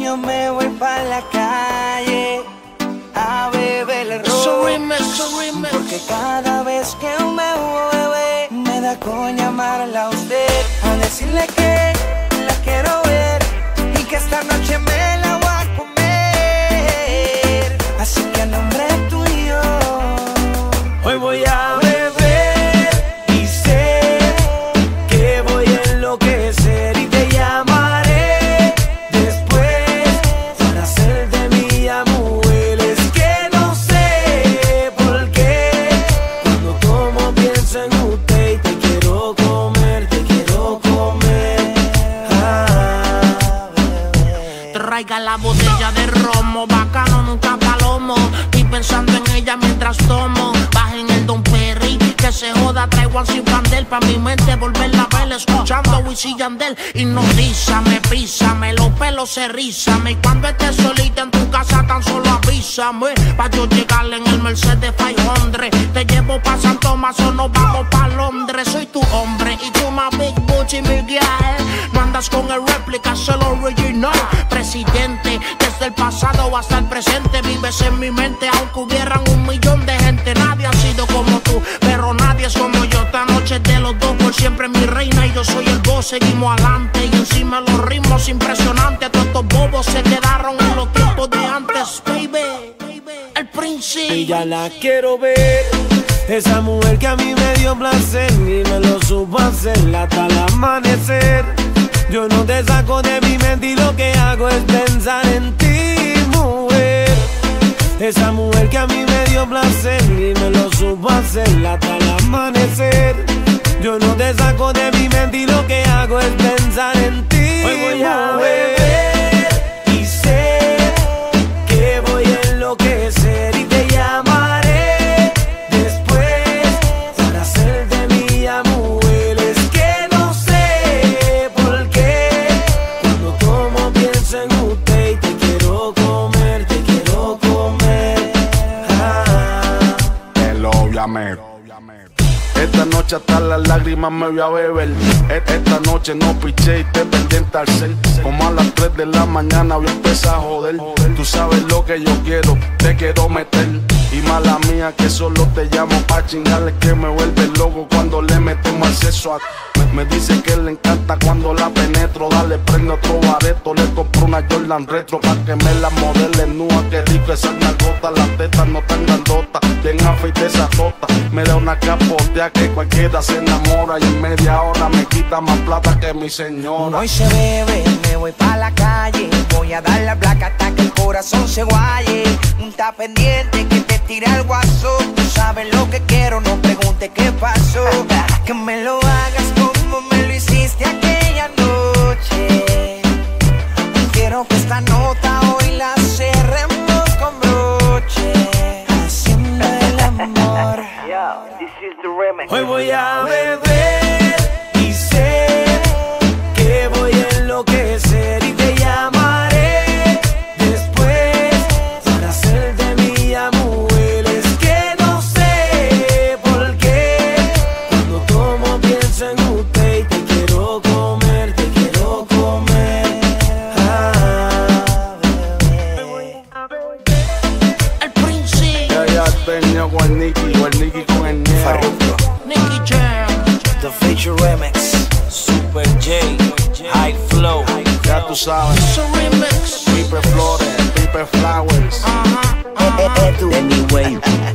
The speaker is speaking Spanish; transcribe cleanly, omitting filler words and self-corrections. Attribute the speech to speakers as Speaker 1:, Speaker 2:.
Speaker 1: yo me voy pa' la calle a beber ron. Porque cada vez que me bebe me da con llamarla a usted, a decirle que la quiero ver y que esta noche me la voy a comer. Así que a nombre tuyo hoy voy a beber y sé que voy a enloquecer y te llamaré después para hacerte mi mujer. Es que no sé por qué cuando tomo pienso en usted y te quiero comer, te quiero comer.
Speaker 2: Traiga la botella de romo, bacano, nunca palomo. Estoy pensando en ella mientras tomo. Bajen el Don Perry, que se joda, traigo al Candel pa' mi mente volverla a ver, escuchando Wisin y Yandel. Hipnotízame, písame, los pelos se rízame. Y cuando estés solita en tu casa tan solo avísame, pa' yo llegarle en el Mercedes 500. Te llevo pa' San Tomás o nos vamos pa' Londres. Soy tu hombre y tú más Big Booty Miguel. No andas con el réplica, es el original. Presidente, desde el pasado hasta el presente vives en mi mente, aunque hubieran 1 millón de gente. Nadie ha sido como tú, pero nadie es como yo. Esta noche de los dos por siempre mi reina y yo soy el boss. Seguimos adelante y encima los ritmos impresionantes. Todos estos bobos se quedaron en los tiempos de antes, baby. El príncipe.
Speaker 1: Y ya la quiero ver, esa mujer que a mí me dio placer y me lo supo hacer hasta el amanecer. Yo no te saco de mi mente y lo que hago es pensar en ti, mujer. Esa mujer que a mí me dio placer y me lo supo hacer hasta el amanecer. Yo no te saco de mi mente y lo que hago es pensar en ti. Hoy voy a beber y sé que voy a enloquecer y te llamaré después para hacerte mi mujer. Es que no sé por qué cuando tomo pienso en usted y te quiero comer, te quiero comer.
Speaker 3: El obviamente. Esta noche hasta las lágrimas me voy a beber. Esta noche no piché y te pendiente al cel. Como a las 3 de la mañana voy a empezar a joder. Tú sabes lo que yo quiero, te quiero meter. Y mala mía que solo te llamo pa' chingarle, que me vuelve loco cuando le metemos el sexo a... Me dice que le encanta cuando la penetro. Dale, prende otro bareto. Le compro una Jordan retro pa' que me la modele nua. Qué rico esa nalgota, las tetas no tan grandotas. Bien afeite esa tota. Me da una capotea que cualquiera se enamora. Y en media hora me quita más plata que mi señora.
Speaker 1: Hoy se bebe, me voy pa' la calle. Voy a dar la placa hasta que el corazón se guaye. Está pendiente que te tire el guaso. Tú sabes lo que quiero, no preguntes qué pasó. Que me lo hagas como me lo hiciste aquella noche. Quiero que esta nota hoy la cerremos con broche, haciendo el amor. Hoy voy a beber y sé que voy a enloquecer y te llamaré después para hacerte mi mujer. Es que no sé por qué cuando tomo pienso en usted y te quiero comer, te quiero comer.
Speaker 2: El príncipe.
Speaker 3: Ya tenía con el Nicky con el Niego.
Speaker 2: Nicky Jam.
Speaker 1: The Feature Remix, Super J, High Flow.
Speaker 3: Ya tú sabes,
Speaker 2: It's a remix.
Speaker 3: Pipe Flores, Pipe Flowers.
Speaker 1: Anyway.